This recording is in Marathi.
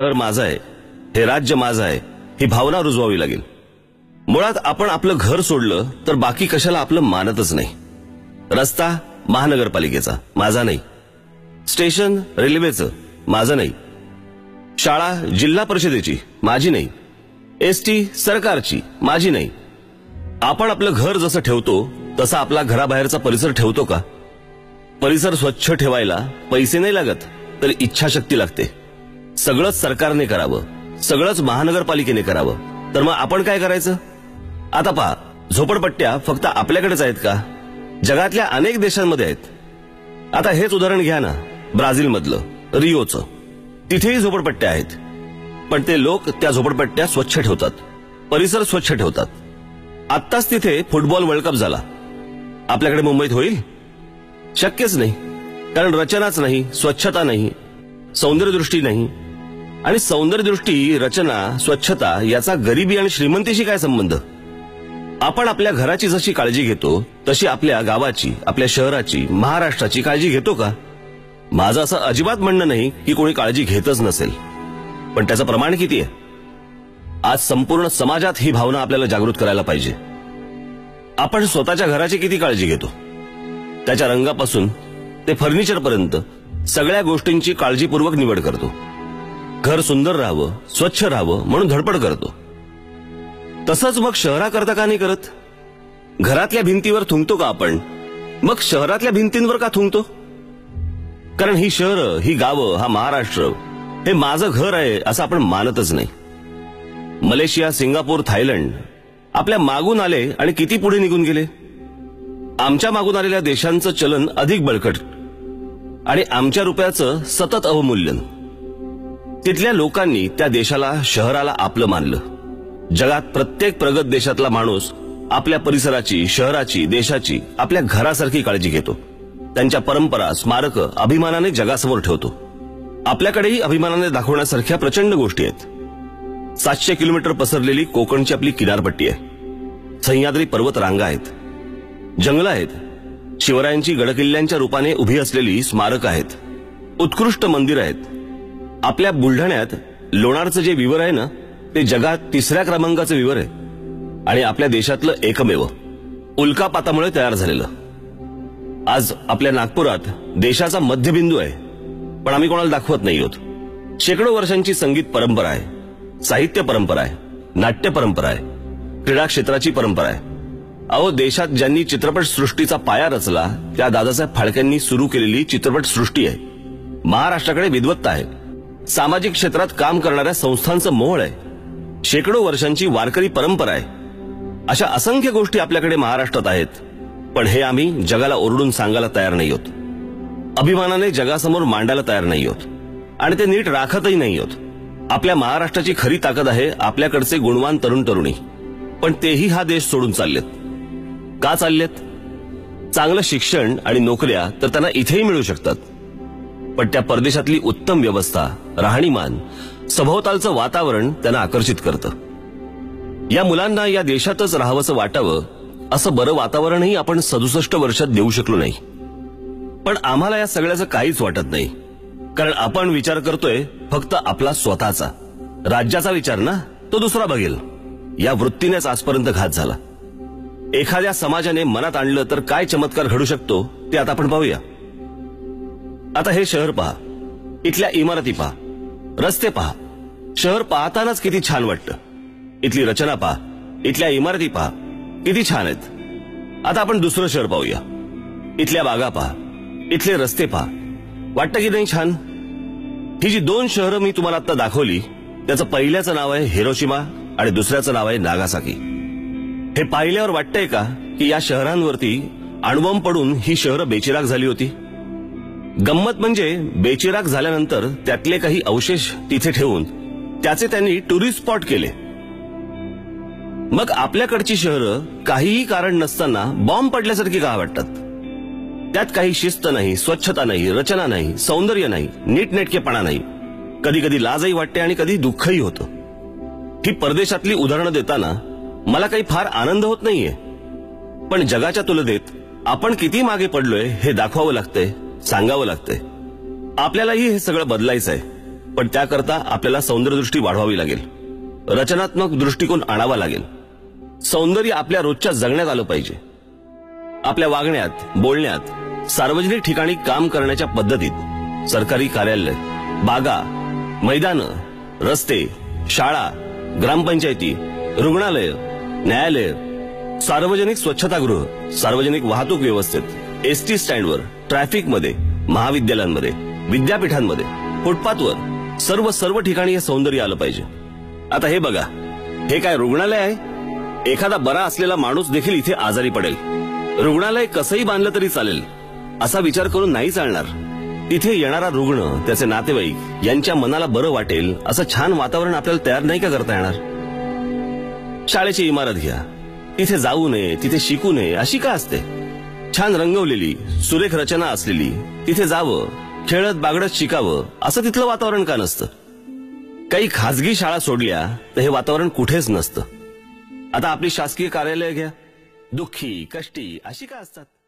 शहर माझं आहे, हे राज्य माझं आहे, ही भावना रुजवावी लागेल। मुळात आपण आपलं घर सोडलं तर बाकी कशाला आपलं मानतच नाही। रस्ता महानगरपालिकेचा, माझा नाही। स्टेशन रेल्वेचं, माझं नाही। शाळा जिल्हा परिषदेची, माझी नाही। एसटी सरकारची, माझी नाही। आपण आपलं घर जसं ठेवतो तसा आपला घराबाहेरचा परिसर ठेवतो का? परिसर स्वच्छ ठेवायला पैसे नाही लागत, तर इच्छाशक्ती लागते। सगळंच सरकारने करावं, सगळंच महानगरपालिकेने करावं, तर मग आपण काय करायचं? आता पहा, झोपडपट्ट्या फक्त आपल्याकडेच आहेत का? जगातल्या अनेक देशांमध्ये आहेत। आता हेच उदाहरण घ्या ना, ब्राझील मधलं, रिओचं। तिथेही झोपडपट्ट्या आहेत, पण ते लोक त्या झोपडपट्ट्या स्वच्छ ठेवतात, परिसर स्वच्छ ठेवतात। आत्ताच तिथे फुटबॉल वर्ल्ड कप झाला। आपल्याकडे मुंबईत होईल? शक्यच नाही, कारण रचनाच नाही, स्वच्छता नाही, सौंदर्यदृष्टी नाही। आणि सौंदर्यदृष्टी, रचना, स्वच्छता याचा गरिबी आणि श्रीमंतीशी काय संबंध? आपण आपल्या घराची जशी काळजी घेतो तशी आपल्या गावाची, आपल्या शहराची, महाराष्ट्राची काळजी घेतो का? माझं असं अजिबात म्हणणं नाही की कोणी काळजी घेतच नसेल, पण त्याचं प्रमाण किती आहे? आज संपूर्ण समाजात ही भावना आपल्याला जागृत करायला पाहिजे। आपण स्वतःच्या घराची किती काळजी घेतो? त्याच्या रंगापासून ते फर्निचरपर्यंत सगळ्या गोष्टींची काळजीपूर्वक निवड करतो। घर सुंदर राहावं, स्वच्छ राहावं म्हणून धडपड करतो। तसंच मग शहराकरता का नाही करत? घरातल्या भिंतीवर थुंकतो का आपण? मग शहरातल्या भिंतींवर का थुंकतो? कारण ही शहरं, ही गावं, हा महाराष्ट्र हे माझं घर आहे असं आपण मानतच नाही। मलेशिया, सिंगापूर, थायलंड आपल्या मागून आले आणि किती पुढे निघून गेले। आमच्या मागून आलेल्या देशांचं चलन अधिक बळकट आणि आमच्या रुपयाचं सतत अवमूल्यन। तिथल्या लोकांनी त्या देशाला, शहराला आपलं मानलं। जगात प्रत्येक प्रगत देशातला माणूस आपल्या परिसराची, शहराची, देशाची, आपल्या घरासारखी काळजी घेतो। त्यांच्या परंपरा, स्मारकं अभिमानाने जगासमोर ठेवतो। आपल्याकडेही अभिमानाने दाखवण्यासारख्या प्रचंड गोष्टी आहेत। 700 किलोमीटर पसरलेली कोकणची आपली किनारपट्टी आहे। सह्याद्री पर्वत रांगा आहेत, जंगलं आहेत, शिवरायांची गडकिल्ल्यांच्या रूपाने उभी असलेली स्मारकं आहेत, उत्कृष्ट मंदिर आहेत। आपल्या बुलढाण्यात लोणारचं जे विवर आहे ना, ते जगात 3ऱ्या क्रमांकाचं विवर आहे आणि आपल्या देशातलं एकमेव, उल्कापातामुळे तयार झालेलं। आज आपल्या नागपुरात देशाचा मध्यबिंदू आहे, पण आम्ही कोणाला दाखवत नाही आहोत। शेकडो वर्षांची संगीत परंपरा आहे, साहित्य परंपरा आहे, नाट्य परंपरा आहे, क्रीडा क्षेत्राची परंपरा आहे। अहो, देशात ज्यांनी चित्रपट सृष्टीचा पाया रचला त्या दादासाहेब फाळकेंनी सुरू केलेली चित्रपट सृष्टी आहे। महाराष्ट्राकडे विद्वत्ता आहे, सामाजिक क्षेत्रात काम करणाऱ्या संस्थांचं मोह आहे, शेकडो वर्षांची वारकरी परंपरा आहे। अशा असंख्य गोष्टी आपल्याकडे महाराष्ट्रात आहेत, पण हे आम्ही जगाला ओरडून सांगायला तयार नाही आहोत, अभिमानाने जगासमोर मांडायला तयार नाही आहोत आणि ते नीट राखतही नाही आहोत। आपल्या महाराष्ट्राची खरी ताकद आहे आपल्याकडचे गुणवान तरुण तरुणी, पण तेही हा देश सोडून चाललेत। का चाललेत? चांगलं शिक्षण आणि नोकऱ्या तर त्यांना इथेही मिळू शकतात, पण त्या परदेशातली उत्तम व्यवस्था, राहणीमान, सभोवतालचं वातावरण त्यांना आकर्षित करतं। या मुलांना या देशातच राहावंसं वाटावं असं बरं वातावरणही आपण 67 वर्षात देऊ शकलो नाही। पण आम्हाला या सगळ्याचं काहीच वाटत नाही, कारण आपण विचार करतोय फक्त आपला स्वतःचा। राज्याचा विचार ना, तो दुसरा बघेल, या वृत्तीनेच आजपर्यंत घात झाला। एखाद्या समाजाने मनात आणलं तर काय चमत्कार घडू शकतो ते आता आपण पाहूया। आता हे शहर पहा, इथल्या इमारती पहा, रस्ते पहा। शहर पाहतानाच किती छान वाटतं। इथली रचना पहा, इथल्या इमारती पहा, किती छान आहेत। आता आपण दुसरं शहर पाहूया, इथल्या बागा पहा, इथले रस्ते पहा, वाटतं की नाही छान? ही जी 2 शहरं मी तुम्हाला आता दाखवली, त्याचं पहिल्याचं नाव आहे हिरोशिमा आणि दुसऱ्याचं नाव आहे नागासाकी। हे पाहिल्यावर वाटतंय का की या शहरांवरती अणुबॉम्ब पडून ही शहरं बेचिराख झाली होती? गंमत म्हणजे बेचिराख झाल्यानंतर त्यातले काही अवशेष तिथे ठेवून त्याचे त्यांनी टुरिस्ट स्पॉट केले। मग आपल्याकडची शहरं काहीही कारण नसताना बॉम्ब पडल्यासारखी का वाटतात? त्यात काही शिस्त नाही, स्वच्छता नाही, रचना नाही, सौंदर्य नाही, नीटनेटकेपणा नाही। कधी कधी लाजही वाटते आणि कधी दुःखही होतं। ही परदेशातली उदाहरणं देताना मला काही फार आनंद होत नाहीये, पण जगाच्या तुलनेत आपण किती मागे पडलोय हे दाखवावं लागतंय, सांगावं लागतंय। आपल्यालाही हे सगळं बदलायचं आहे। पण त्याकरता आपल्याला सौंदर्यदृष्टी वाढवावी लागेल, रचनात्मक दृष्टिकोन आणावा लागेल. सौंदर्य आपल्या रोजच्या जगण्यात आलं पाहिजे. आपल्या वागण्यात, बोलण्यात, सार्वजनिक ठिकाणी काम करण्याच्या पद्धतीत, सरकारी कार्यालय, बागा, मैदानं, रस्ते, शाळा, ग्रामपंचायती, रुग्णालय, न्यायालय, सार्वजनिक स्वच्छतागृह, सार्वजनिक वाहतूक व्यवस्थेत, एसटी स्टँडवर, ट्रॅफिकमध्ये, महाविद्यालयांमध्ये, विद्यापीठांमध्ये, फुटपाथवर, सर्व ठिकाणी हे सौंदर्य आलं पाहिजे. आता हे बघा, हे काय रुग्णालय आहे? एखादा बरा असलेला माणूस देखील इथे आजारी पडेल. रुग्णालय कसंही बांधलं तरी चालेल असा विचार करून नाही चालणार. तिथे येणारा रुग्ण, त्याचे नातेवाईक यांच्या मनाला बरं वाटेल असं छान वातावरण आपल्याला तयार नाही का करता येणार? शाळेची इमारत घ्या, तिथे जाऊ नये, तिथे शिकू नये अशी का असते? छान रंगवलेली, सुरेख रचना असलेली, तिथे जावं, खेळत बागडत शिकावं असं तिथलं वातावरण का नसतं? काही खाजगी शाळा सोडल्या तर हे वातावरण कुठेच नसतं. आता आपली शासकीय कार्यालय घ्या, दुःखी, कष्टी अशी का असतात?